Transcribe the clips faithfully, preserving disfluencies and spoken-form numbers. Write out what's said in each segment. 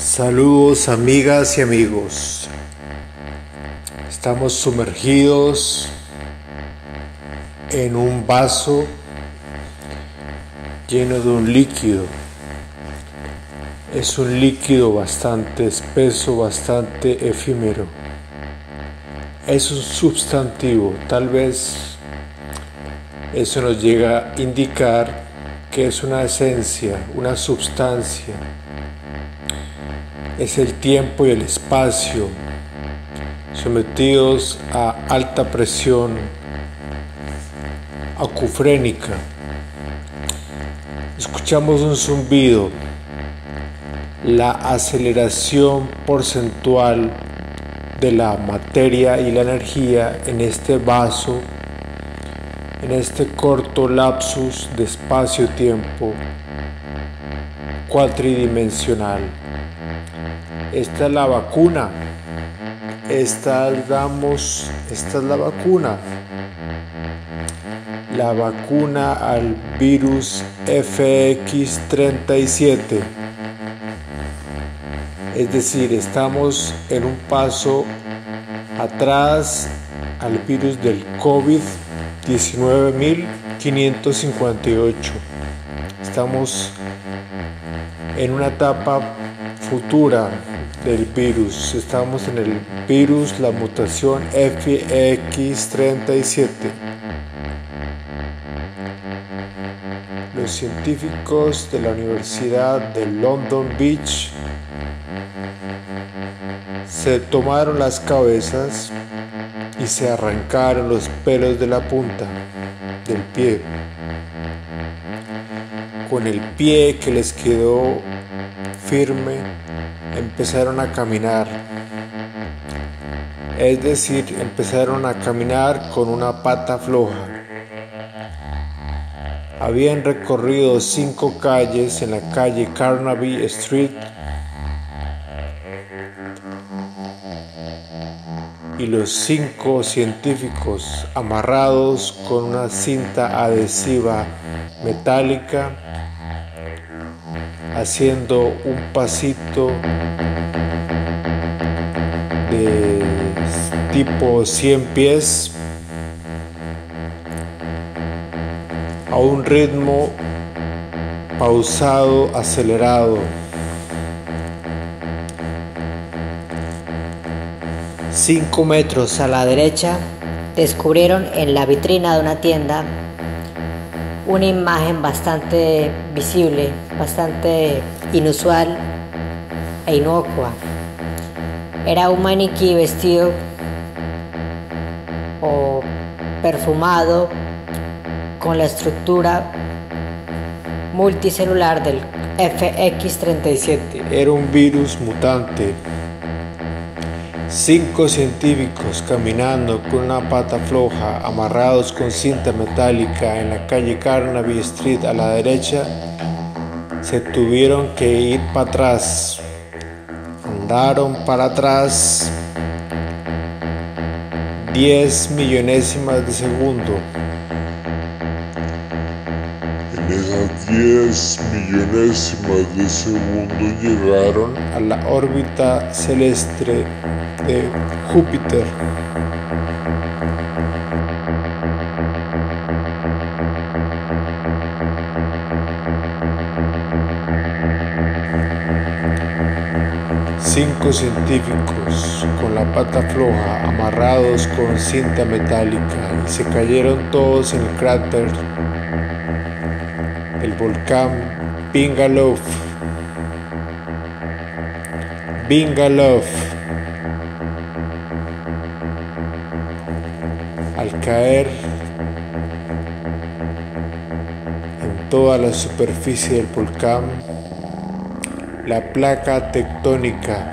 Saludos amigas y amigos. Estamos sumergidos en un vaso lleno de un líquido. Es un líquido bastante espeso, bastante efímero. Es un sustantivo, tal vez eso nos llega a indicar que es una esencia, una sustancia. Es el tiempo y el espacio sometidos a alta presión acufrénica. Escuchamos un zumbido, la aceleración porcentual de la materia y la energía en este vaso, en este corto lapsus de espacio-tiempo cuatridimensional. Esta es la vacuna. Esta damos, esta es la vacuna. La vacuna al virus F X treinta y siete. Es decir, estamos en un paso atrás al virus del COVID diecinueve mil quinientos cincuenta y ocho. Estamos en una etapa futura del virus. Estamos en el virus, la mutación F X treinta y siete. Los científicos de la Universidad de London Beach se tomaron las cabezas y se arrancaron los pelos de la punta del pie. Con el pie que les quedó firme, empezaron a caminar. Es decir, empezaron a caminar con una pata floja. Habían recorrido cinco calles en la calle Carnaby Street y los cinco científicos, amarrados con una cinta adhesiva metálica, haciendo un pasito de tipo cien pies a un ritmo pausado, acelerado. Cinco metros a la derecha descubrieron en la vitrina de una tienda una imagen bastante visible, bastante inusual e inocua. Era un maniquí vestido o perfumado con la estructura multicelular del F X treinta y siete. Era un virus mutante. Cinco científicos caminando con una pata floja, amarrados con cinta metálica en la calle Carnaby Street a la derecha, se tuvieron que ir para atrás. Andaron para atrás diez millonésimas de segundo. En esas diez millonésimas de segundo llegaron a la órbita celeste de Júpiter. Cinco científicos con la pata floja, amarrados con cinta metálica, y se cayeron todos en el cráter del volcán Bingalov. Bingalov. Al caer en toda la superficie del volcán, la placa tectónica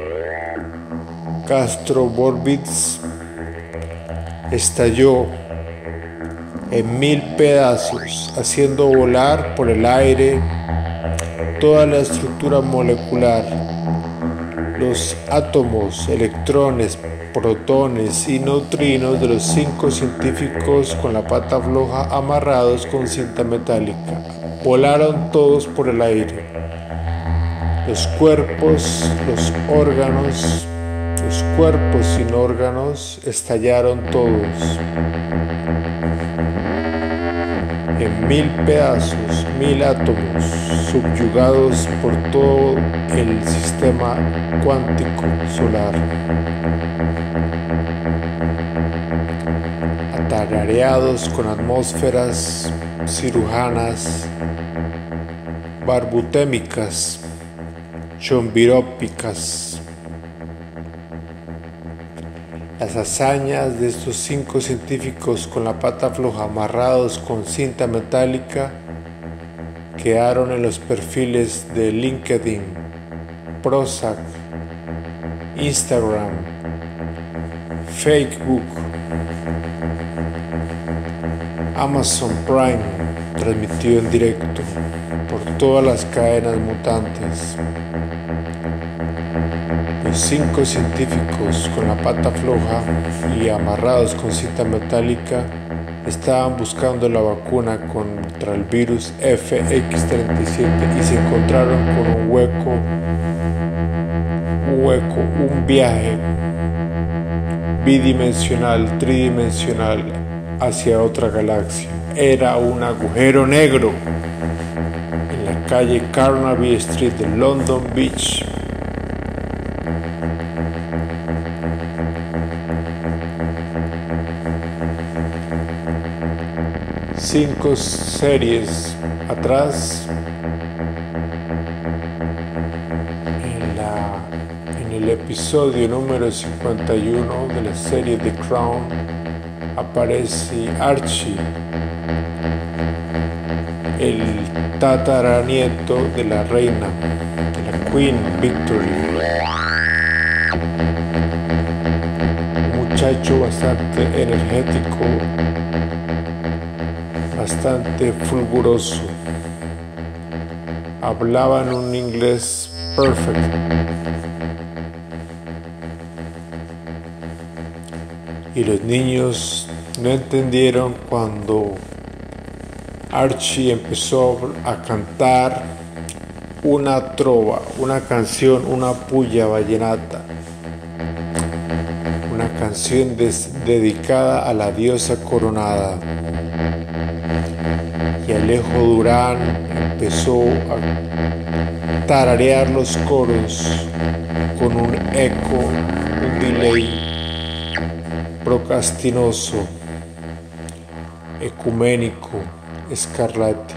Castroborbitz estalló en mil pedazos, haciendo volar por el aire toda la estructura molecular, los átomos, electrones, protones y neutrinos de los cinco científicos con la pata floja amarrados con cinta metálica. Volaron todos por el aire. Los cuerpos, los órganos, los cuerpos sin órganos estallaron todos en mil pedazos, mil átomos, subyugados por todo el sistema cuántico solar, atareados con atmósferas cirujanas, barbutémicas, chombirópicas. Las hazañas de estos cinco científicos con la pata floja amarrados con cinta metálica quedaron en los perfiles de LinkedIn, Prozac, Instagram, Facebook, Amazon Prime, transmitido en directo por todas las cadenas mutantes. Los cinco científicos con la pata floja y amarrados con cinta metálica estaban buscando la vacuna contra el virus F X treinta y siete y se encontraron con un hueco, un hueco, un viaje bidimensional, tridimensional hacia otra galaxia. Era un agujero negro en la calle Carnaby Street de London Beach. Cinco series atrás, en, la, en el episodio número cincuenta y uno de la serie The Crown, aparece Archie, el tataranieto de la reina, de la Queen Victory. Un muchacho bastante energético, bastante fulguroso. Hablaba en un inglés perfecto. Y los niños no entendieron cuando Archie empezó a cantar una trova, una canción, una puya vallenata. Una canción des- dedicada a la diosa coronada. Y Alejo Durán empezó a tararear los coros con un eco, un delay procrastinoso, ecuménico, escarlate.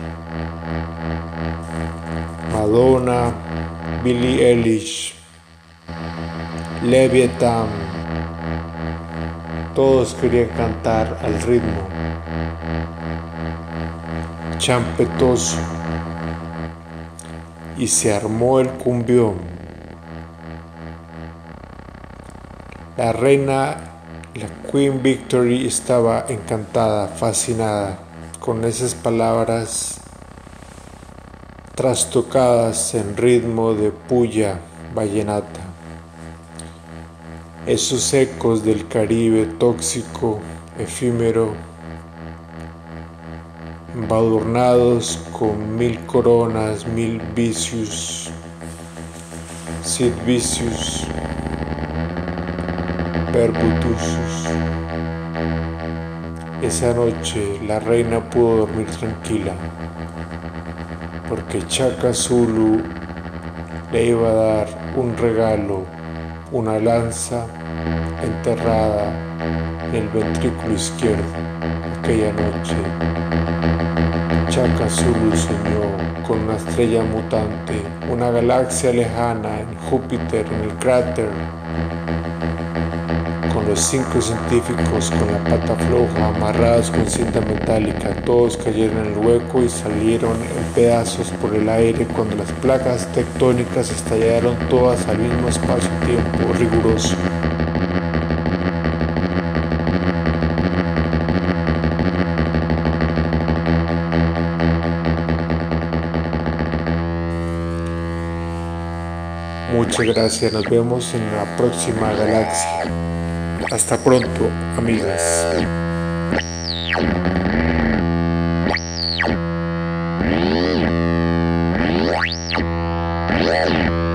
Madonna, Billie Eilish, Leviathan, todos querían cantar al ritmo champetoso y se armó el cumbión. La reina, la Queen Victory, estaba encantada, fascinada con esas palabras trastocadas en ritmo de puya vallenata, esos ecos del Caribe tóxico, efímero, embadurnados con mil coronas, mil vicios, Sid Vicious, Perbutusus. Esa noche la reina pudo dormir tranquila, porque Chaka Zulu le iba a dar un regalo, una lanza enterrada en el ventrículo izquierdo. Aquella noche Chaka Zulu soñó con una estrella mutante, una galaxia lejana en Júpiter, en el cráter, con los cinco científicos con la pata floja, amarrados con cinta metálica. Todos cayeron en el hueco y salieron en pedazos por el aire cuando las placas tectónicas estallaron todas al mismo espacio-tiempo riguroso. Muchas gracias, nos vemos en la próxima galaxia. Hasta pronto, amigas. Yeah.